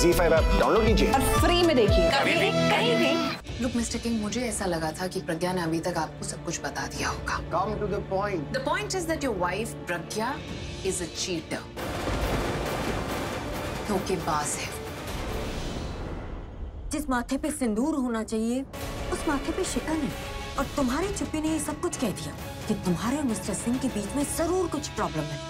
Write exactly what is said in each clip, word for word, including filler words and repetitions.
ज़ी five app download कीजिए और free में देखिए कभी भी कहीं भी। लुक मिस्टर किंग, मुझे ऐसा लगा था कि प्रज्ञा ने अभी तक आपको सब कुछ बता दिया होगा। Come to the point. The point is that your wife Pragya is a cheater. धोखेबाज है। जिस माथे पे सिंदूर होना चाहिए उस माथे पे शिकन है, और तुम्हारी चुप्पी ने ये सब कुछ कह दिया कि तुम्हारे और मिस्टर सिंह के बीच में जरूर कुछ प्रॉब्लम है।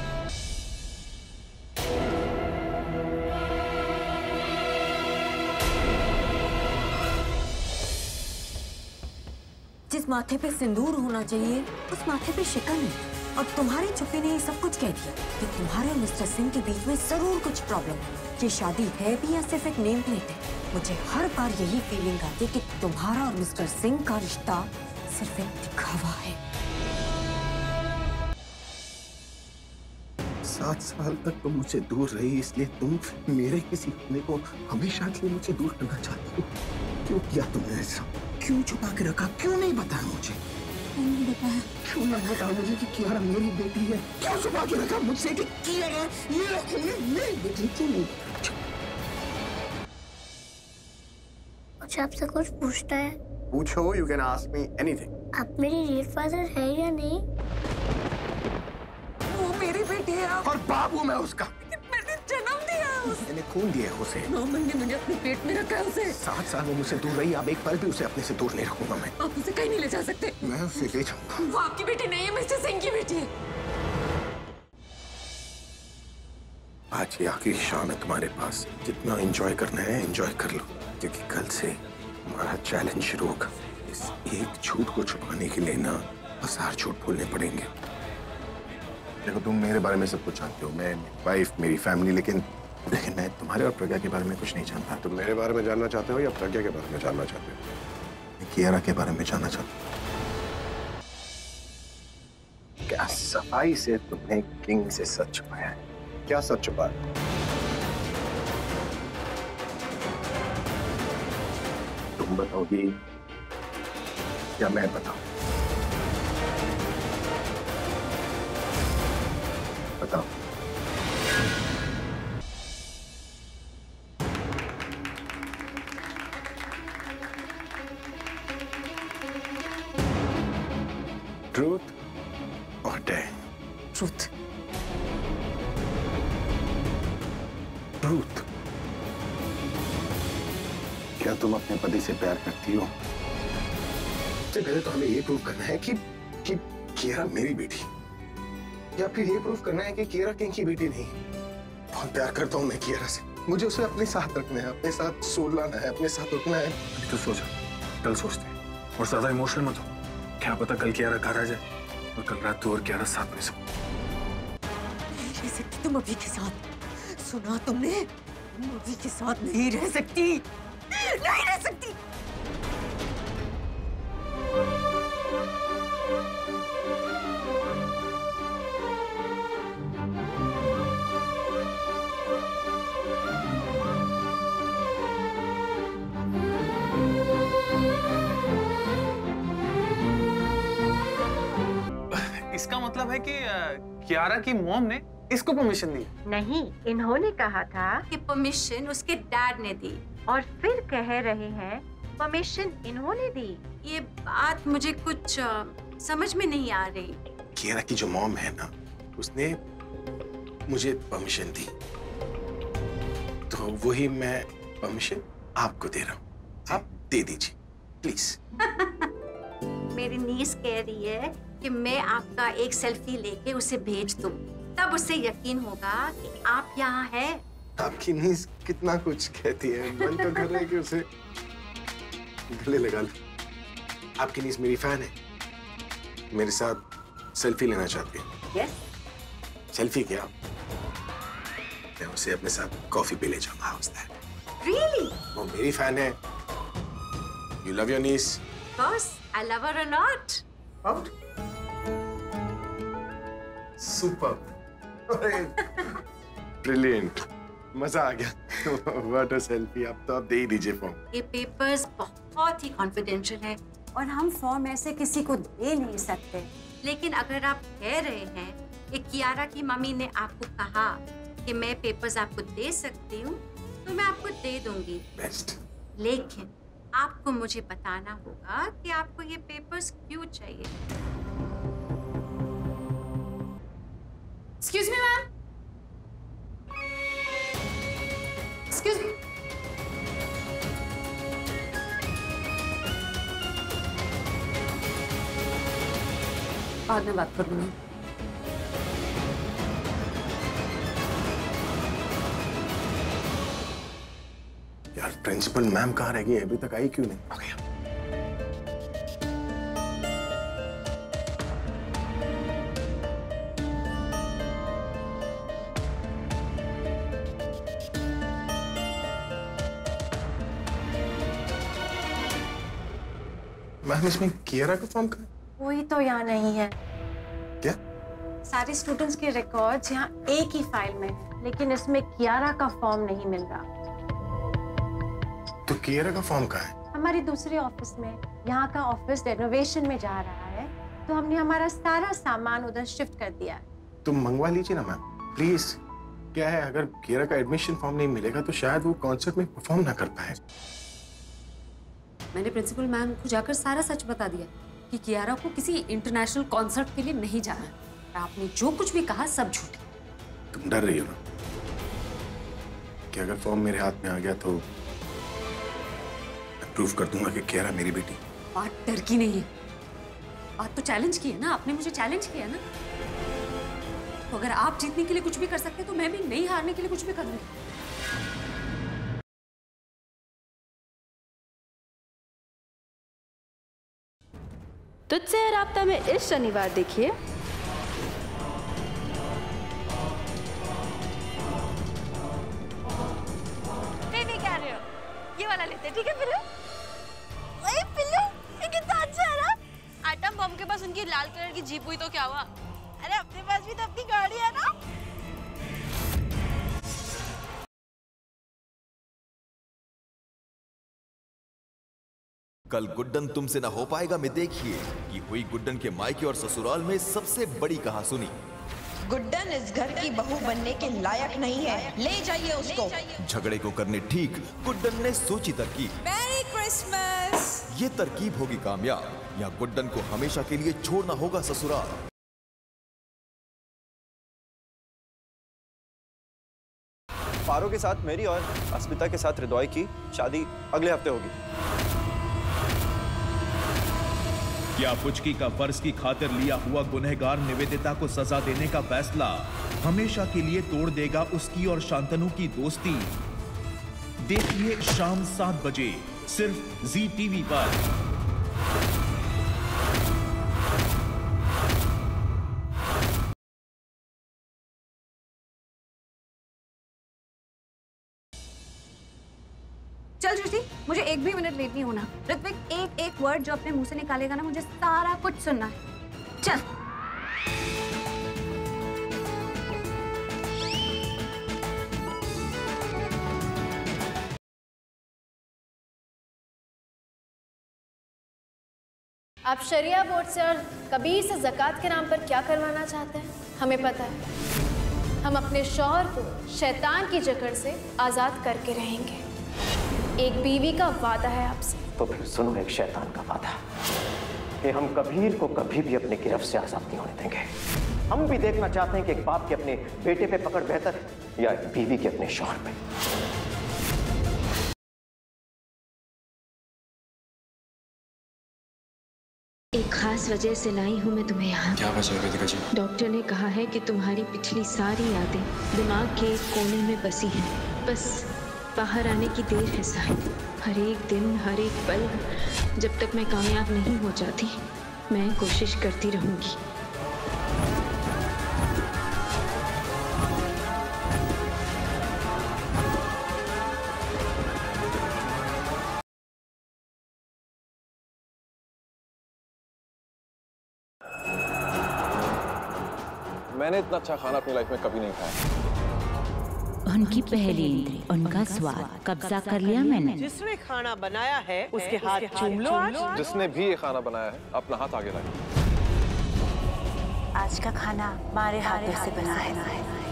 जिस माथे पे सिंदूर होना चाहिए उस माथे पे शिकन है, और तुम्हारी चुप्पी ने ये सब कुछ कह दिया कि तुम्हारे और मिस्टर सिंह के बीच में जरूर कुछ प्रॉब्लम है। ये शादी है भी या सिर्फ एक नेम प्लेट है? मुझे हर बार यही फीलिंग आती है कि तुम्हारा और मिस्टर सिंह का रिश्ता सिर्फ एक दिखावा है। सात साल तक तुम मुझसे दूर रही, इसलिए तुम मेरे किसी होने को हमेशा के लिए मुझे दूर करना चाहती हो। क्यों किया तुमने ऐसा? क्यों छुपा के रखा? क्यों नहीं बताया मुझे? नहीं बताया। क्यों नहीं बताया मुझे कि कियारा मेरी बेटी है? क्यों छुपा के रखा मुझसे कि कियारा मेरा खून है, मेरी बेटी? क्यों नहीं? मुझे आपसे कुछ पूछना है। पूछो, you can ask me anything. आप मेरी रियल फादर है या नहीं? वो मेरी बेटी है। और बाबू मैं उसका। मैंने जन्म दिया उसे। मैंने खून दिया है उसे। नौ महीने मैंने अपने पेट में रखा है उसे। सात साल वो मुझसे दूर रही, अब एक पल भी उसे अपने से दूर नहीं रखूंगा मैं। आप उसे कहीं नहीं ले जा सकते। मैं उसे ले जाऊंगा। वो आपकी बेटी नहीं है, मिस्टर सिंह की बेटी है। आज ये आखिरी शाम है तुम्हारे पास, जितना एंजॉय करना है एंजॉय कर लो, क्योंकि कल से हमारा चैलेंज शुरू होगा। इस एक झूठ को छुपाने के लिए ना हजार झूठ बोलने पड़ेंगे। देखो, तुम मेरे बारे में सब कुछ जानते हो, मैं, वाइफ, मेरी फैमिली, लेकिन लेकिन मैं तुम्हारे और प्रज्ञा के बारे में कुछ नहीं जानता। तुम मेरे बारे में जानना चाहते हो या प्रज्ञा के बारे में जानना चाहते हो? मैं कियारा के बारे में जानना चाहता हूँ। क्या सफाई से तुमने किंग से सच छुपाया है? क्या सच छुपाया? तुम बताओगी या मैं बताऊं? बताओ। ट्रूथ और डेयर? ट्रूथ। ट्रूथ। क्या तुम अपने पति से प्यार करती हो? सबसे पहले तो हमें ये प्रूव करना है कि कि कियारा मेरी बेटी, या फिर ये प्रूव करना है कि कियारा किंग की बेटी नहीं। बहुत प्यार करता हूँ मैं कियारा से, मुझे उसे अपने साथ रखना है, अपने साथ सोलाना है, अपने साथ उठना है। अभी तो सोचा, कल सोचते हैं। और ज्यादा इमोशनल मत हो, क्या पता कल कियारा घर आ जाए और कल रात तू और कियारा साथ में सो। नहीं रह सकती तुम अभी के साथ। सुना तुमने? तुम अभी के साथ नहीं रह सकती, नहीं रह सकती। इसका मतलब है कि कियारा की मॉम ने इसको परमिशन दी? नहीं, इन्होंने कहा था कि परमिशन उसके डैड ने दी, और फिर कह रहे हैं परमिशन इन्होंने दी। ये बात मुझे कुछ आ, समझ में नहीं आ रही। कियारा की जो मॉम है ना, उसने मुझे परमिशन दी, तो वही मैं परमिशन आपको दे रहा हूँ। आप दे दीजिए प्लीज। मेरी नीस कह रही है कि मैं आपका एक सेल्फी लेके उसे भेज दूं, तब उसे यकीन होगा कि आप यहाँ हैं। आपकी नीस कितना कुछ कहती है, मन तो कर रहा है कि उसे गले लगा लो। आपकी नीस मेरी फैन है, मेरे साथ सेल्फी लेना चाहती है। यस। सेल्फी क्या, मैं उसे अपने साथ कॉफी पे ले जाऊंगा। How's that? रियली? वो मेरी फैन है। You love your niece? Of course, I love her a lot. Out? Super. Brilliant. मजा आ गया। What a selfie. अब तो आप दे ही दीजिए फॉर्म। ये पेपर्स बहुत ही कॉन्फिडेंशियल है और हम फॉर्म ऐसे किसी को दे नहीं सकते। लेकिन अगर आप कह रहे हैं कि कियारा की मम्मी ने आपको कहा कि मैं पेपर्स आपको दे सकती हूँ, तो मैं आपको दे दूंगी। बेस्ट। लेकिन आपको मुझे बताना होगा कि आपको ये पेपर्स क्यों चाहिए। Excuse me ma'am, excuse me. बाद में बात करूंगी। यार प्रिंसिपल मैम कहाँ रह गई? अभी तक आई क्यों नहीं? आ गया। मैम इसमें कियारा का फॉर्म कहाँ है? कोई तो यहाँ नहीं है। क्या? सारे स्टूडेंट्स के रिकॉर्ड्स यहाँ एक ही फाइल में है, लेकिन इसमें कियारा का फॉर्म नहीं मिल रहा। तो कियारा का फॉर्म कहाँ है? हमारी दूसरे ऑफिस में। यहाँ का ऑफिस रेनोवेशन में जा रहा है, तो हमने हमारा सारा सामान उधर शिफ्ट कर दिया है। तुम मंगवा लीजिए ना मैम, प्लीज। क्या है, अगर कियारा का एडमिशन फॉर्म नहीं मिलेगा तो शायद वो कॉन्सर्ट में परफॉर्म ना कर पाए। मैंने प्रिंसिपल मैम को जाकर सारा सच बता दिया कि कियारा को किसी इंटरनेशनल कॉन्सर्ट के लिए नहीं जाना है। आपने जो कुछ भी कहा सब झूठ है। तुम डर रही हो ना कि अगर फॉर्म मेरे हाथ में आ गया तो मैं प्रूव कर दूंगा कि कियारा मेरी बेटी। बात डर की नहीं है, बात तो चैलेंज की है ना। आपने मुझे चैलेंज किया ना, तो अगर आप जीतने के लिए कुछ भी कर सकते तो मैं भी नहीं हारने के लिए कुछ भी करूंगी। तुझसे राब्ता में इस शनिवार देखिए नहीं नहीं कह रहे हो, ये वाला लेते हैं, ठीक है पिल्लू? ओए पिल्लू, ये कितना अच्छा है ना। आइटम बम के पास उनकी लाल कलर की जीप हुई तो क्या हुआ? अरे अपने पास भी तो अपनी गाड़ी है ना। कल गुड्डन तुमसे ना हो पाएगा में देखिए कि हुई गुड्डन के मायके और ससुराल में सबसे बड़ी कहासुनी। गुड्डन इस घर की बहू बनने के लायक नहीं है, ले जाइए उसको। झगड़े को करने ठीक गुड्डन ने सोची तरकीब। Merry Christmas. ये तरकीब होगी कामयाब या गुड्डन को हमेशा के लिए छोड़ना होगा ससुराल। पारो के साथ मेरी और अस्मिता के साथ हृदय की शादी अगले हफ्ते होगी। क्या पुचकी का फर्ज की खातिर लिया हुआ गुनहगार निवेदिता को सजा देने का फैसला हमेशा के लिए तोड़ देगा उसकी और शांतनु की दोस्ती? देखिए शाम सात बजे सिर्फ जी टीवी पर। चल श्रुति, मुझे एक भी मिनट लेट नहीं होना। ऋत्विक, एक एक वर्ड जो अपने मुंह से निकालेगा ना, मुझे सारा कुछ सुनना है। चल। आप शरिया बोर्ड से और कबीर से ज़कात के नाम पर क्या करवाना चाहते हैं? हमें पता है। हम अपने शौहर को शैतान की जकड़ से आज़ाद करके रहेंगे। एक बीवी का वादा है आपसे। तो फिर सुनो एक शैतान का वादा कि हम कबीर को कभी भी अपनी गिरफ्त से आजाद नहीं होने देंगे। हम भी देखना चाहते हैं कि एक बाप के अपने बेटे पे पकड़ बेहतर है या एक बीवी के अपने शौहर पे। एक खास वजह से लाई हूँ मैं तुम्हें यहाँ। क्या वजह है वेदिका जी? डॉक्टर ने कहा है कि तुम्हारी पिछली सारी यादें दिमाग के एक कोने में बसी हैं। बस बाहर आने की देर है साहिब। हर एक दिन, हर एक पल, जब तक मैं कामयाब नहीं हो जाती, मैं कोशिश करती रहूंगी। मैंने इतना अच्छा खाना अपनी लाइफ में कभी नहीं खाया। उनकी पहली इंद्री, उनका स्वाद कब्जा कर लिया मैंने। जिसने खाना बनाया है उसके हाथ चूम लो आज। जिसने भी ये खाना बनाया है अपना हाथ आगे लाए। आज का खाना हमारे हाथों से बना है।